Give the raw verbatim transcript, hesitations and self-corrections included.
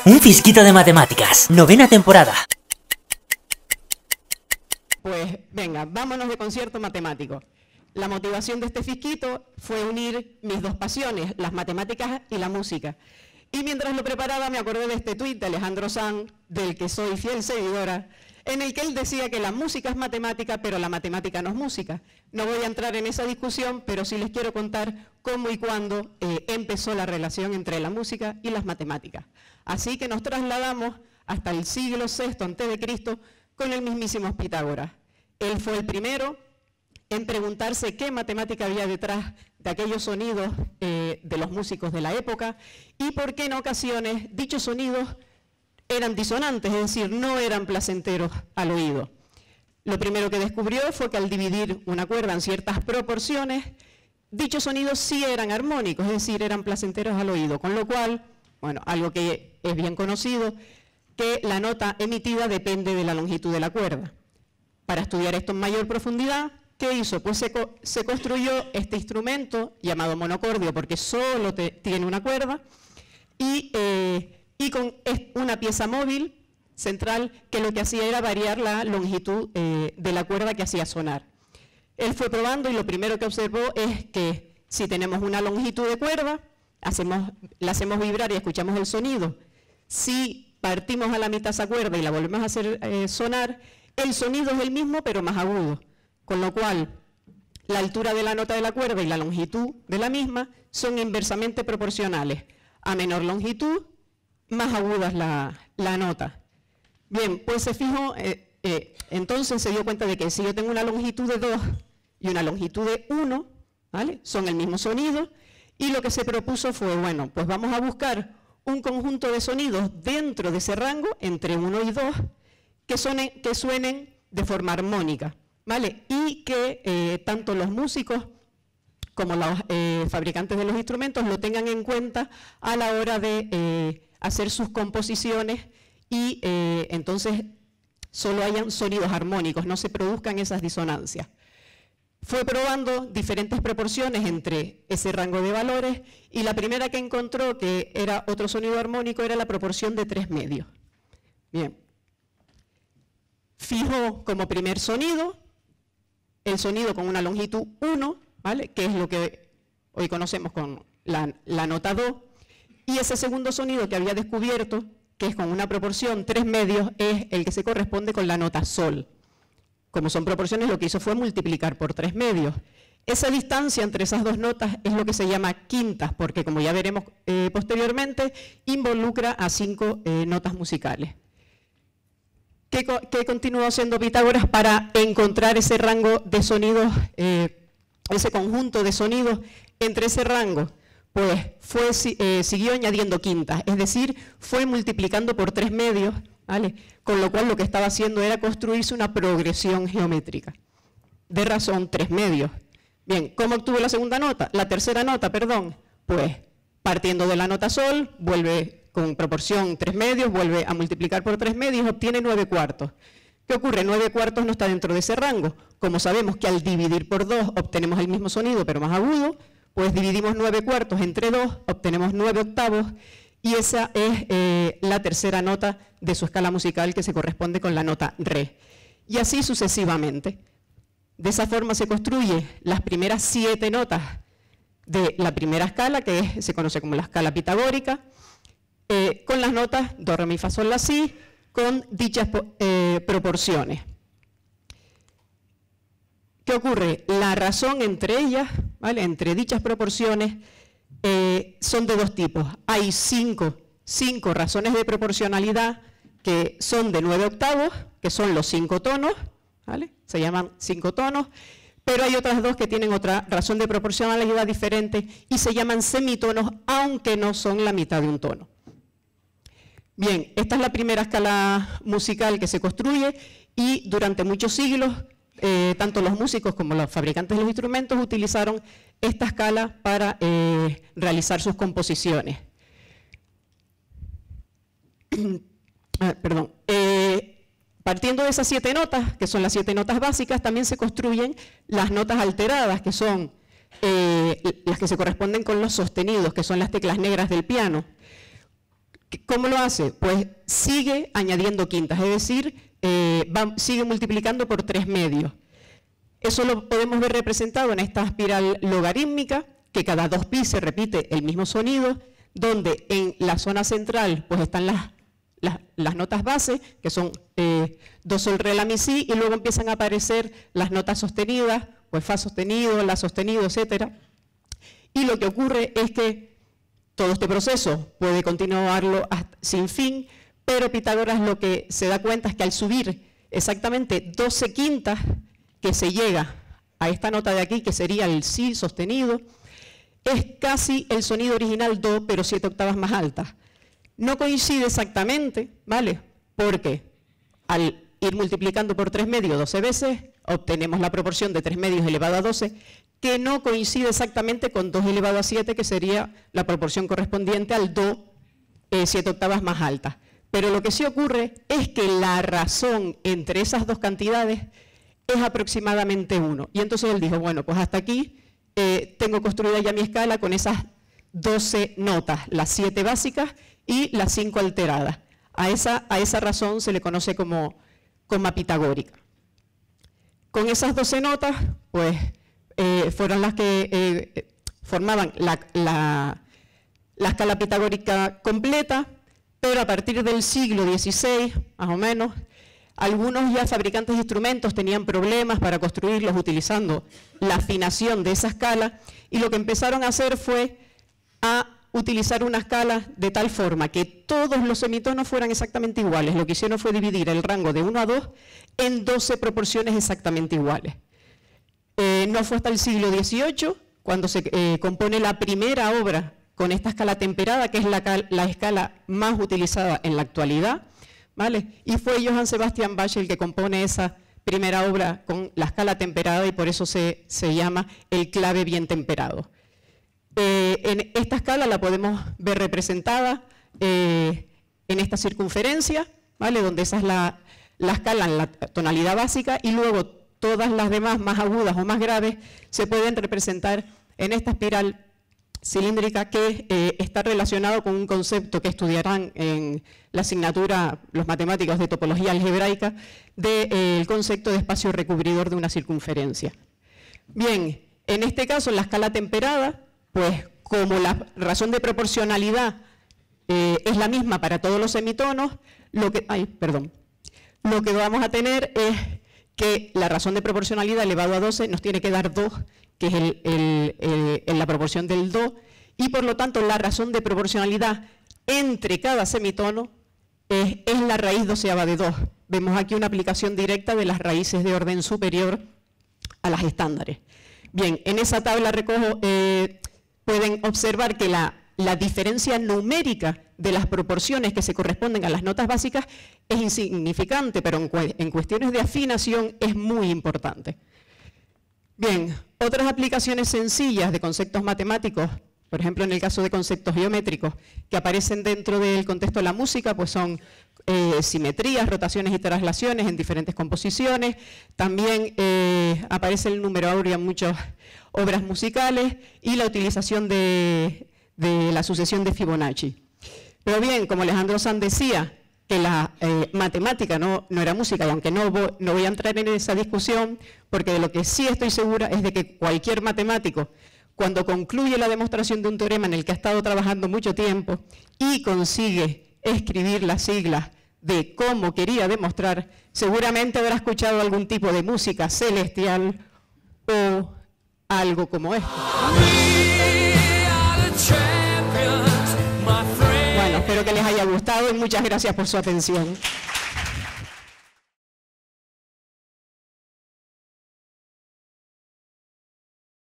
Un fisquito de matemáticas, novena temporada. Pues venga, vámonos de concierto matemático. La motivación de este fisquito fue unir mis dos pasiones, las matemáticas y la música. Y mientras lo preparaba me acordé de este tuit de Alejandro Sanz, del que soy fiel seguidora, en el que él decía que la música es matemática, pero la matemática no es música. No voy a entrar en esa discusión, pero sí les quiero contar cómo y cuándo eh, empezó la relación entre la música y las matemáticas. Así que nos trasladamos hasta el siglo sexto antes de Cristo con el mismísimo Pitágoras. Él fue el primero en preguntarse qué matemática había detrás de aquellos sonidos eh, de los músicos de la época y por qué en ocasiones dichos sonidos eran disonantes, es decir, no eran placenteros al oído. Lo primero que descubrió fue que al dividir una cuerda en ciertas proporciones, dichos sonidos sí eran armónicos, es decir, eran placenteros al oído, con lo cual, bueno, algo que es bien conocido, que la nota emitida depende de la longitud de la cuerda. Para estudiar esto en mayor profundidad, ¿qué hizo? Pues se, co se construyó este instrumento llamado monocordio, porque solo te tiene una cuerda, y, eh, y con una pieza móvil central que lo que hacía era variar la longitud eh, de la cuerda que hacía sonar. Él fue probando y lo primero que observó es que si tenemos una longitud de cuerda, hacemos, la hacemos vibrar y escuchamos el sonido. Si partimos a la mitad esa cuerda y la volvemos a hacer eh, sonar, el sonido es el mismo pero más agudo. Con lo cual, la altura de la nota de la cuerda y la longitud de la misma son inversamente proporcionales. A menor longitud, más aguda es la, la nota. Bien, pues se fijó, eh, eh, entonces se dio cuenta de que si yo tengo una longitud de dos y una longitud de uno, ¿vale? Son el mismo sonido, y lo que se propuso fue, bueno, pues vamos a buscar un conjunto de sonidos dentro de ese rango, entre uno y dos, que, suenen, que suenen de forma armónica. ¿Vale? Y que eh, tanto los músicos como los eh, fabricantes de los instrumentos lo tengan en cuenta a la hora de eh, hacer sus composiciones y eh, entonces solo hayan sonidos armónicos, no se produzcan esas disonancias. Fue probando diferentes proporciones entre ese rango de valores y la primera que encontró que era otro sonido armónico era la proporción de tres medios. Bien. Fijó como primer sonido el sonido con una longitud uno, ¿vale? Que es lo que hoy conocemos con la, la nota do, y ese segundo sonido que había descubierto, que es con una proporción tres medios, es el que se corresponde con la nota sol. Como son proporciones, lo que hizo fue multiplicar por tres medios. Esa distancia entre esas dos notas es lo que se llama quintas, porque como ya veremos eh, posteriormente, involucra a cinco eh, notas musicales. ¿Qué, ¿Qué continuó haciendo Pitágoras para encontrar ese rango de sonidos, eh, ese conjunto de sonidos entre ese rango? Pues fue, eh, siguió añadiendo quintas, es decir, fue multiplicando por tres medios, ¿vale? Con lo cual lo que estaba haciendo era construirse una progresión geométrica de razón tres medios. Bien, ¿cómo obtuvo la segunda nota? La tercera nota, perdón, pues partiendo de la nota sol, vuelve con proporción tres medios, vuelve a multiplicar por tres medios, obtiene nueve cuartos. ¿Qué ocurre? nueve cuartos no está dentro de ese rango. Como sabemos que al dividir por dos obtenemos el mismo sonido, pero más agudo, pues dividimos nueve cuartos entre dos, obtenemos nueve octavos, y esa es eh, la tercera nota de su escala musical, que se corresponde con la nota re. Y así sucesivamente. De esa forma se construyen las primeras siete notas de la primera escala, que es, se conoce como la escala pitagórica, Eh, con las notas do, re, mi, fa, sol, la, si, con dichas eh, proporciones. ¿Qué ocurre? La razón entre ellas, ¿vale? Entre dichas proporciones, eh, son de dos tipos. Hay cinco, cinco razones de proporcionalidad que son de nueve octavos, que son los cinco tonos, ¿vale? Se llaman cinco tonos, pero hay otras dos que tienen otra razón de proporcionalidad diferente y se llaman semitonos, aunque no son la mitad de un tono. Bien, esta es la primera escala musical que se construye y durante muchos siglos, eh, tanto los músicos como los fabricantes de los instrumentos utilizaron esta escala para eh, realizar sus composiciones. ah, perdón. Eh, partiendo de esas siete notas, que son las siete notas básicas, también se construyen las notas alteradas, que son eh, las que se corresponden con los sostenidos, que son las teclas negras del piano. ¿Cómo lo hace? Pues sigue añadiendo quintas, es decir, eh, va, sigue multiplicando por tres medios. Eso lo podemos ver representado en esta espiral logarítmica, que cada dos pi se repite el mismo sonido, donde en la zona central pues están las, las, las notas base, que son eh, do, sol, re, la, mi, si, y luego empiezan a aparecer las notas sostenidas, pues fa sostenido, la sostenido, etcétera. Y lo que ocurre es que todo este proceso puede continuarlo hasta, sin fin, pero Pitágoras lo que se da cuenta es que al subir exactamente doce quintas, que se llega a esta nota de aquí, que sería el si sostenido, es casi el sonido original do, pero siete octavas más alta. No coincide exactamente, ¿vale? Porque al ir multiplicando por tres medios doce veces, obtenemos la proporción de tres medios elevado a doce, que no coincide exactamente con dos elevado a siete, que sería la proporción correspondiente al do eh, siete octavas más alta. Pero lo que sí ocurre es que la razón entre esas dos cantidades es aproximadamente uno. Y entonces él dijo, bueno, pues hasta aquí eh, tengo construida ya mi escala con esas doce notas, las siete básicas y las cinco alteradas. A esa, a esa razón se le conoce como coma pitagórica. Con esas doce notas, pues eh, fueron las que eh, formaban la, la, la escala pitagórica completa, pero a partir del siglo dieciséis, más o menos, algunos ya fabricantes de instrumentos tenían problemas para construirlos utilizando la afinación de esa escala, y lo que empezaron a hacer fue a utilizar una escala de tal forma que todos los semitonos fueran exactamente iguales. Lo que hicieron fue dividir el rango de uno a dos en doce proporciones exactamente iguales. Eh, no fue hasta el siglo dieciocho cuando se eh, compone la primera obra con esta escala temperada, que es la, la escala más utilizada en la actualidad, ¿vale? Y fue Johann Sebastian Bach el que compone esa primera obra con la escala temperada, y por eso se, se llama el clave bien temperado. Eh, en esta escala la podemos ver representada eh, en esta circunferencia, ¿vale? Donde esa es la, la escala en la tonalidad básica, y luego todas las demás más agudas o más graves se pueden representar en esta espiral cilíndrica, que eh, está relacionado con un concepto que estudiarán en la asignatura los matemáticos de topología algebraica, del de, eh, concepto de espacio recubridor de una circunferencia. Bien, en este caso, en la escala temperada, pues como la razón de proporcionalidad eh, es la misma para todos los semitonos, lo que, ay, perdón, lo que vamos a tener es que la razón de proporcionalidad elevado a doce nos tiene que dar dos, que es el, el, el, el, la proporción del do, y por lo tanto la razón de proporcionalidad entre cada semitono es, es la raíz doceava de dos. Vemos aquí una aplicación directa de las raíces de orden superior a las estándares. Bien, en esa tabla recojo, eh, pueden observar que la, la diferencia numérica de las proporciones que se corresponden a las notas básicas es insignificante, pero en, en cuestiones de afinación es muy importante. Bien, otras aplicaciones sencillas de conceptos matemáticos, por ejemplo en el caso de conceptos geométricos, que aparecen dentro del contexto de la música, pues son eh, simetrías, rotaciones y traslaciones en diferentes composiciones. También eh, aparece el número áureo en muchas obras musicales, y la utilización de, de la sucesión de Fibonacci. Pero bien, como Alejandro Sanz decía, que la eh, matemática no, no era música, y aunque no voy, no voy a entrar en esa discusión, porque de lo que sí estoy segura es de que cualquier matemático, cuando concluye la demostración de un teorema en el que ha estado trabajando mucho tiempo y consigue escribir las siglas de cómo quería demostrar, seguramente habrá escuchado algún tipo de música celestial o algo como esto. Bueno, espero que les haya gustado y muchas gracias por su atención.